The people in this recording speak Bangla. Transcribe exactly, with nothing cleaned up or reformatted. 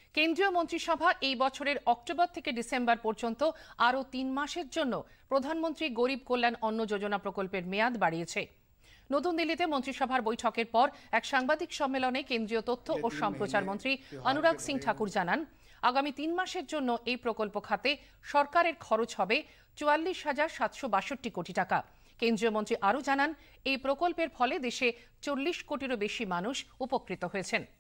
কেন্দ্রীয় মন্ত্রিসভা এই বছরের অক্টোবর থেকে ডিসেম্বর পর্যন্ত আরও তিন মাসের জন্য প্রধানমন্ত্রী গরিব কল্যাণ অন্ন যোজনা প্রকল্পের মেয়াদ বাড়িয়েছে। নতুন দিল্লিতে মন্ত্রিসভার বৈঠকের পর এক সাংবাদিক সম্মেলনে কেন্দ্রীয় তথ্য ও সম্প্রচার মন্ত্রী অনুরাগ সিং ঠাকুর জানান, আগামী তিন মাসের জন্য এই প্রকল্প খাতে সরকারের খরচ হবে চুয়াল্লিশ হাজার সাতশো বাষট্টি কোটি টাকা। কেন্দ্রীয় মন্ত্রী আরও জানান, এই প্রকল্পের ফলে দেশে চল্লিশ কোটিরও বেশি মানুষ উপকৃত হয়েছেন।